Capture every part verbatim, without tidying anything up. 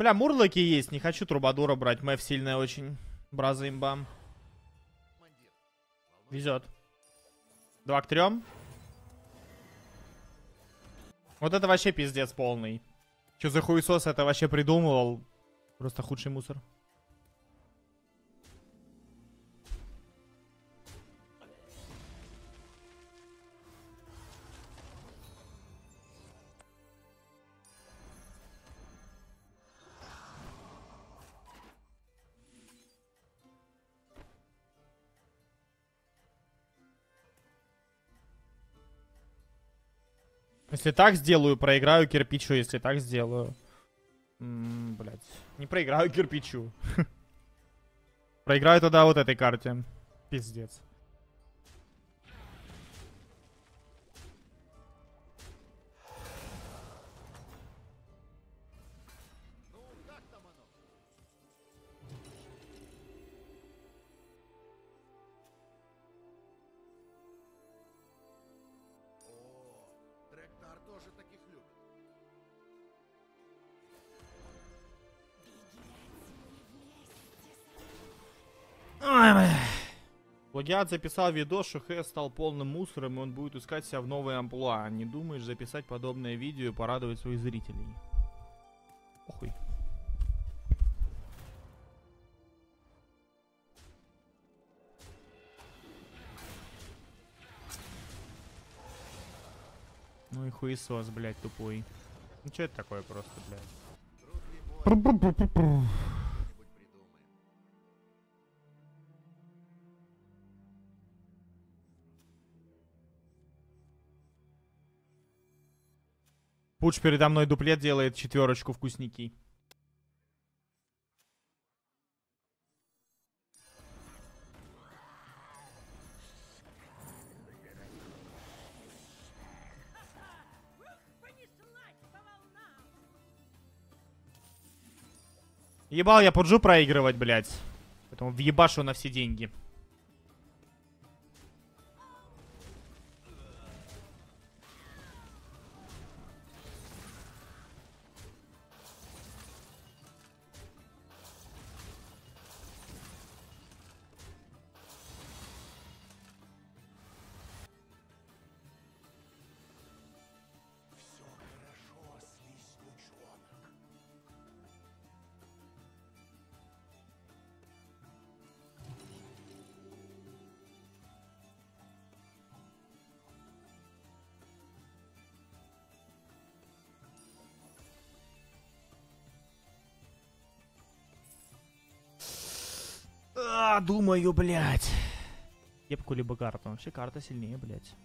бля, мурлоки есть. Не хочу трубадура брать. Мэв сильная очень. Браза имбам. Везет. Два к трем. Вот это вообще пиздец полный. Че за хуесос это вообще придумывал? Просто худший мусор. Если так сделаю, проиграю кирпичу. Если так сделаю. М-м, блядь. Не проиграю кирпичу. Проиграю тогда вот этой карте. Пиздец. Плагиат записал видос, что Хэс стал полным мусором, и он будет искать себя в новой амплуа. Не думаешь записать подобное видео и порадовать своих зрителей? Охуй. Ну и хуесос, блядь, тупой. Ну что это такое просто, блядь? Пуч передо мной дуплет делает, четверочку вкусники. Ебал я Пуджу проигрывать, блядь. Поэтому въебашу на все деньги. А, думаю, блядь. Кепку либо карту. Вообще карта сильнее, блядь.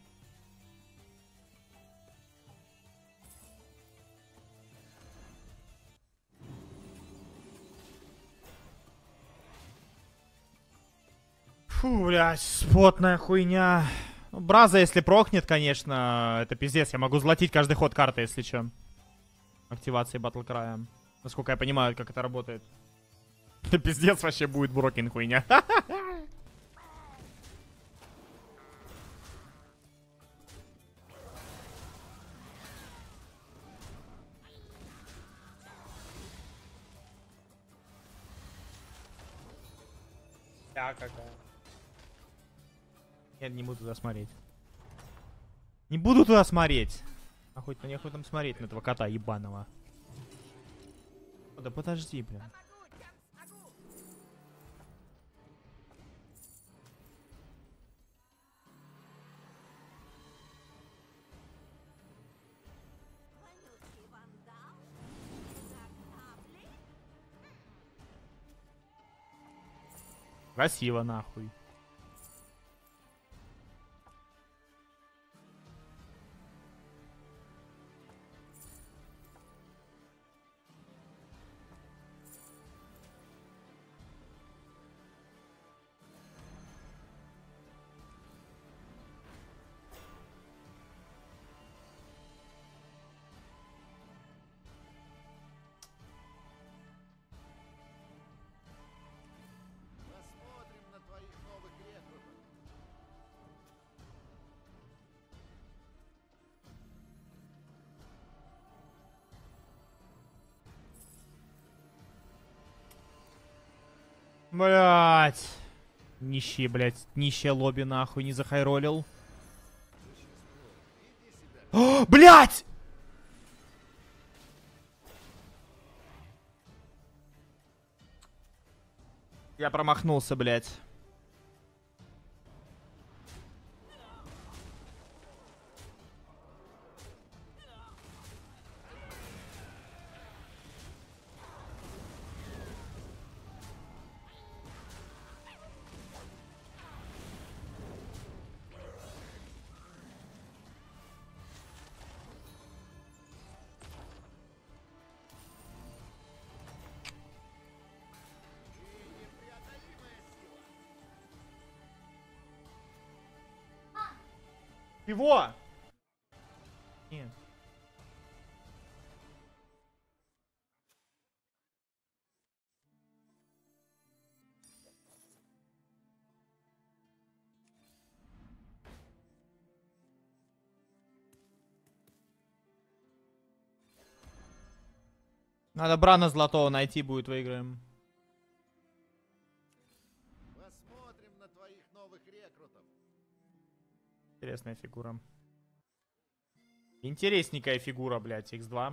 Фу, блядь, спотная хуйня. Браза, если прохнет, конечно, это пиздец. Я могу золотить каждый ход карты, если что. Активации батлкрая. Насколько я понимаю, как это работает. Это пиздец вообще будет брокин хуйня. Да, какая. Я не буду туда смотреть. Не буду туда смотреть. А хоть мне хоть там смотреть на этого кота ебаного. О, да подожди, блин. Красиво, нахуй. Блять. Нищие, блять. Нищее лобби нахуй не захайролил. О, блять! Я промахнулся, блять. Чего? Нет. Надо Брана Золотого найти будет, выиграем. Посмотрим на твоих новых рекрутов. Интересная фигура. Интересненькая фигура, блядь, икс два.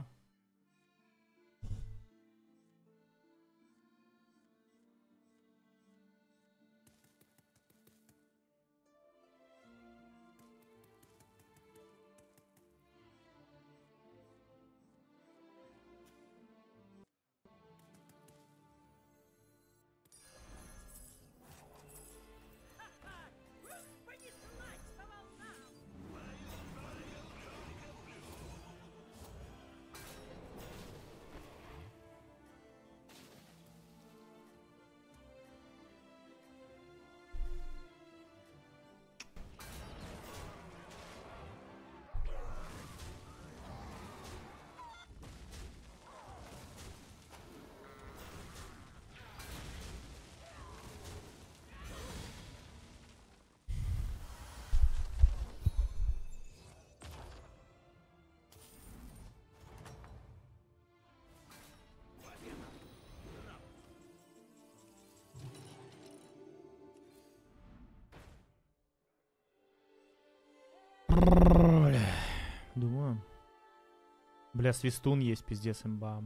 Думаю. Бля, свистун есть, пиздец, имба.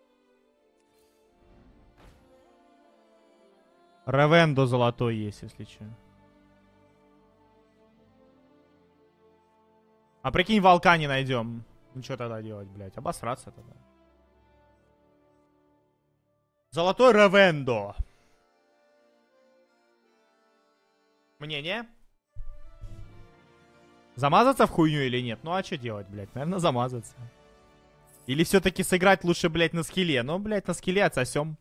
Ревендо золотой есть, если че. А прикинь, волка не найдем. Ну что тогда делать, блядь? Обосраться тогда. Золотой Ревендо. Мнение? Замазаться в хуйню или нет? Ну а что делать, блядь? Наверное, замазаться. Или все-таки сыграть лучше, блядь, на скилле? Ну, блядь, на скилле отсосем.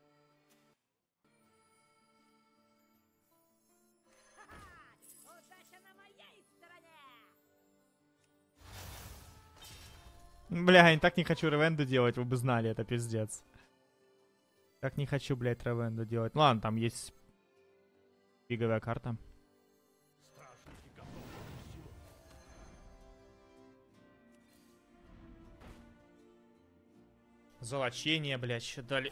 Бля, я так не хочу Ревенду делать, вы бы знали, это пиздец. Так не хочу, блядь, Ревенду делать. Ну ладно, там есть пиговая карта. Золочение, блядь, что дали.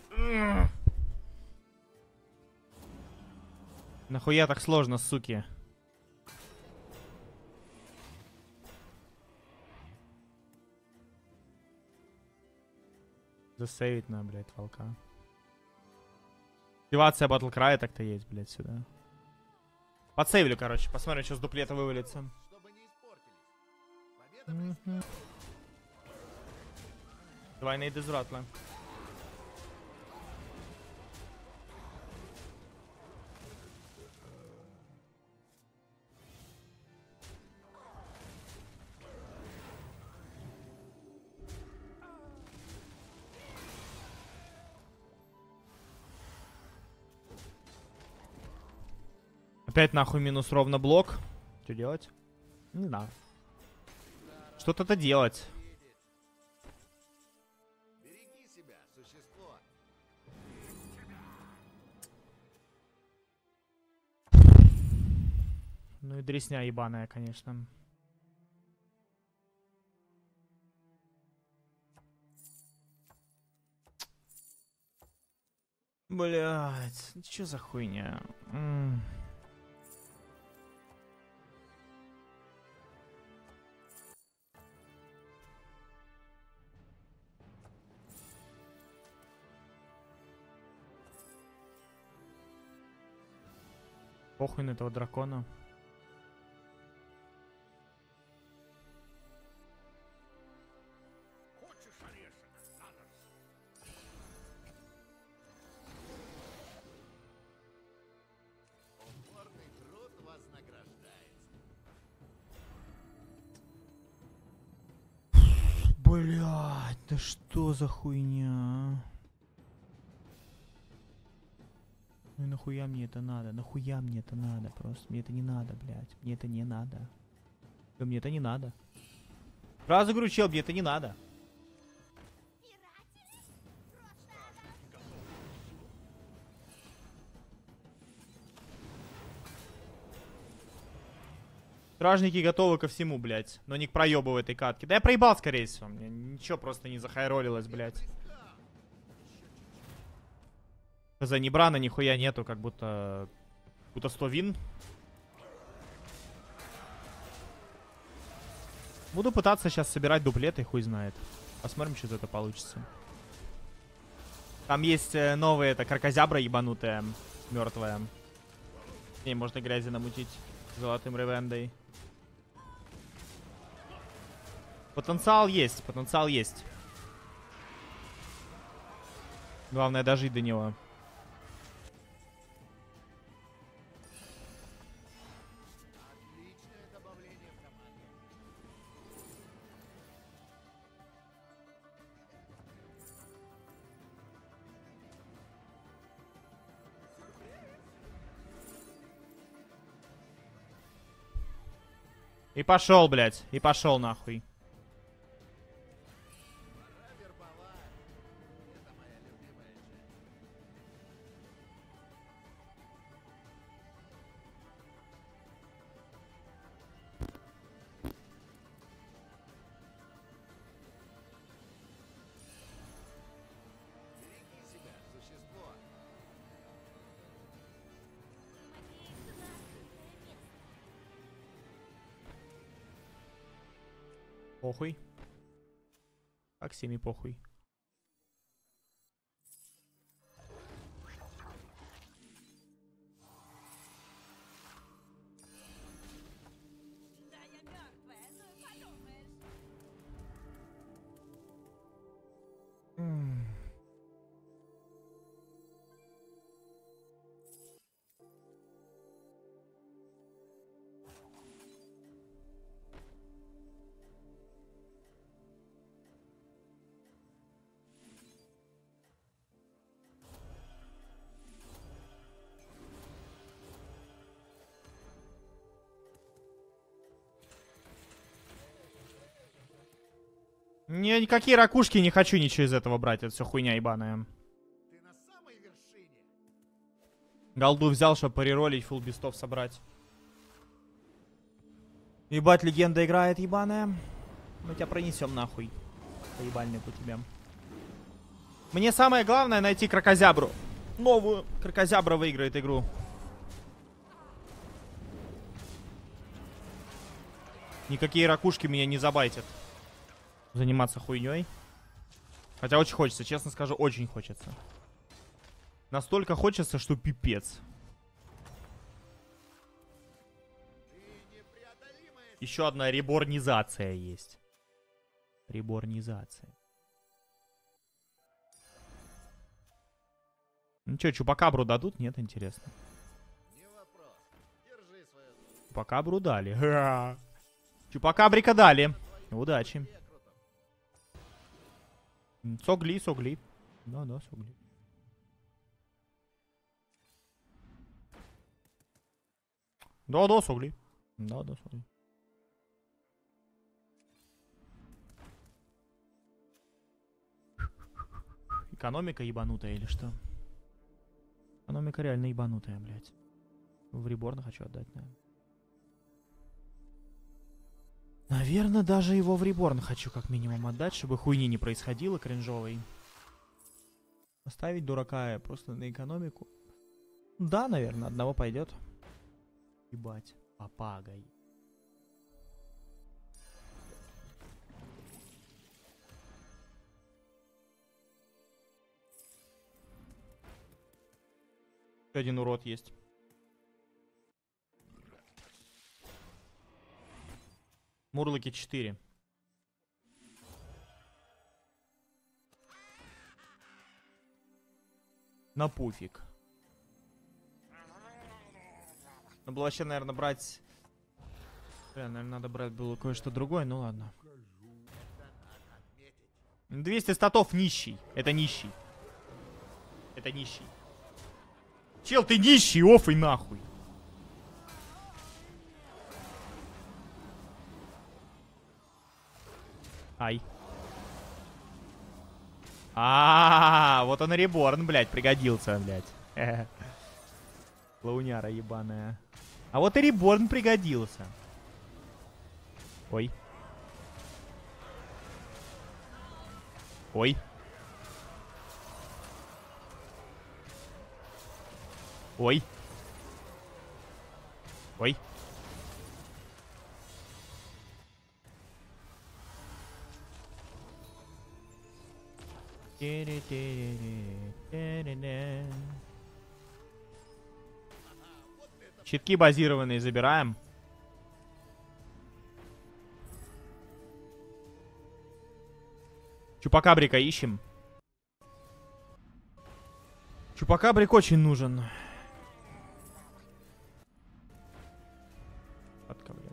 Нахуя так сложно, суки? Засейвить на, блядь, волка. Активация батлкрая так-то есть, блядь, сюда. Подсейвлю, короче. Посмотрим, что с дуплета вывалится. Чтобы не испортились. Победа Mm-hmm. Двойные дезратлы. Опять нахуй минус ровно блок. Что делать? Не знаю. Что-то-то делать. Береги себя, существо. Ну и дресня ебаная, конечно. Блять, что за хуйня? М. Похуй на этого дракона. Хочешь орешек? Надо. Упорный труд вознаграждается. Блять, да что за хуйня? Ну и нахуя мне это надо? Нахуя мне это надо? Просто мне это не надо, блядь. Мне это не надо. Да мне это не надо. Сразу говорю, чел, мне это не надо. Стражники готовы ко всему, блядь. Но не к проебу в этой катке. Да я проебал, скорее всего. Мне ничего просто не захайролилось, блядь. За ни брана нихуя нету, как будто... Как будто сто вин. Буду пытаться сейчас собирать дуплеты, хуй знает. Посмотрим, что из этого получится. Там есть э, новые, это кракозябра ебанутая, мертвая. Не, можно грязи намутить золотым ревендой. Потенциал есть, потенциал есть. Главное дожить до него. Отличное добавление в команде. И пошел, блядь, и пошел нахуй. Пора вербовать. Это моя любимая часть. Береги себя, существо. Похуй. Как семи похуй. Да, я мертвая, ну и подумаешь. Не, никакие ракушки, не хочу ничего из этого брать. Это все хуйня ебаная. Ты на самой вершине. Голду взял, чтобы пореролить, фулл бистов собрать. Ебать, легенда играет, ебаная. Мы тебя пронесем нахуй. Поебальник у тебя. Мне самое главное найти кракозябру. Новую. Кракозябра выиграет игру. Никакие ракушки меня не забайтят. Заниматься хуйней. Хотя очень хочется, честно скажу, очень хочется. Настолько хочется, что пипец. Еще одна реборнизация есть. Реборнизация. Ну что, чупакабру дадут? Нет, интересно. Не вопрос. Держи свое слово. Чупакабру дали. Ха. Чупакабрика дали. Удачи. Рекрутов. М, Согли, согли. Да, да, согли. Да, да, согли. Да, да, согли. Экономика ебанутая или что? Экономика реально ебанутая, блядь. В реборн хочу отдать, наверное. Наверное, даже его в реборн хочу как минимум отдать, чтобы хуйни не происходило кринжовой. Оставить дурака просто на экономику. Да, наверное, одного пойдет. Ебать, попагай. Один урод есть. Мурлыки четыре. На пуфик. Надо было вообще, наверное, брать... Бля, наверное, надо брать было кое-что другое, ну ладно. двести статов нищий. Это нищий. Это нищий. Чел, ты нищий, оф и нахуй. Ай. А, -а, -а вот он реборн, блядь, пригодился, блядь. Клоуняра ебаная. А вот и реборн пригодился. Ой. Ой. Ой. Ой. Щитки базированные забираем. Чупакабрика ищем. Чупакабрик очень нужен. Отковлять.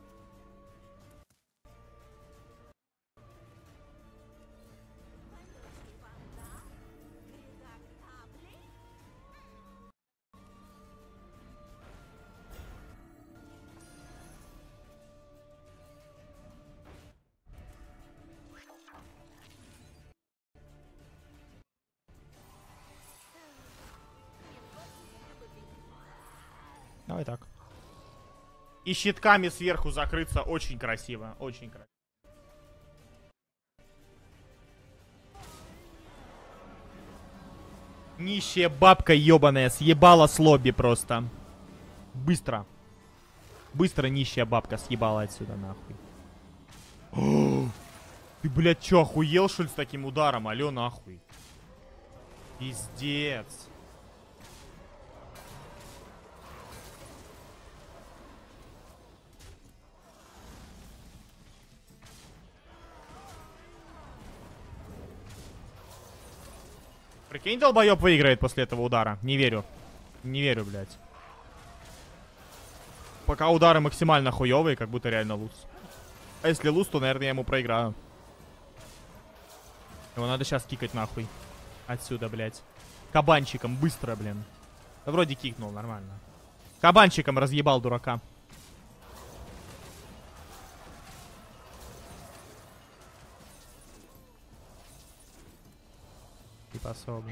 Давай так. И щитками сверху закрыться очень красиво. Очень красиво. Нищая бабка ебаная. Съебала с лобби просто. Быстро. Быстро нищая бабка съебала отсюда нахуй. О, ты, блядь, чё, охуел, что ли, с таким ударом? Алё, нахуй. Пиздец. Прикинь, долбоёб выиграет после этого удара. Не верю. Не верю, блядь. Пока удары максимально хуёвые, как будто реально луз. А если луз, то, наверное, я ему проиграю. Его надо сейчас кикать нахуй. Отсюда, блядь. Кабанчиком, быстро, блин. Да вроде кикнул, нормально. Кабанчиком разъебал дурака. Типа особо.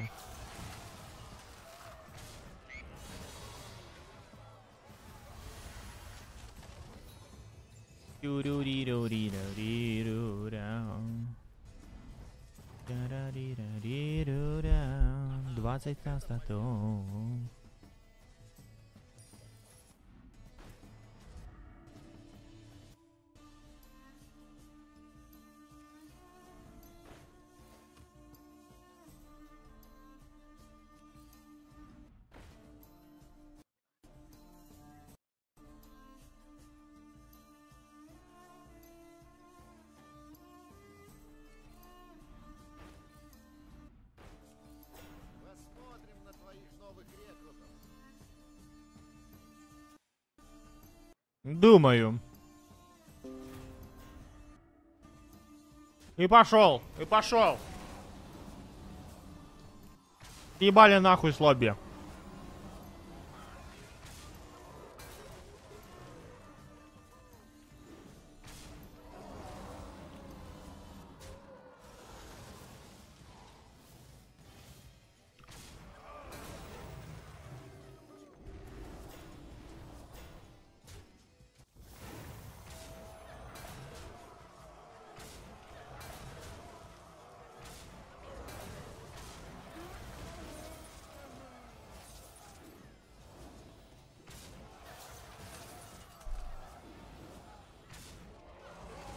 двадцать на стату. Посмотрим на твоих новых рекрутов. Думаю. И пошел, и пошел. Ебали нахуй с лобби.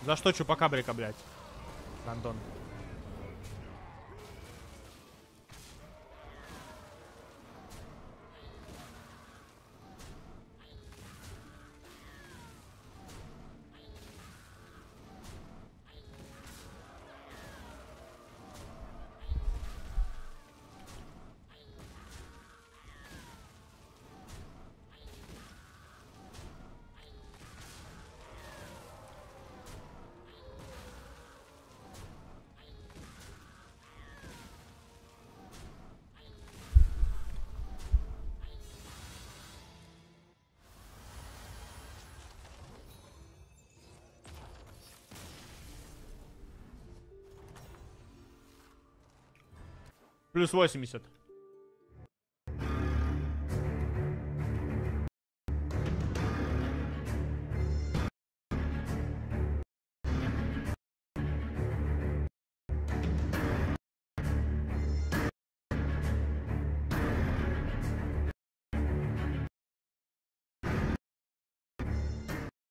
За что чупакабрика, блядь? Гандон. Плюс восемьдесят.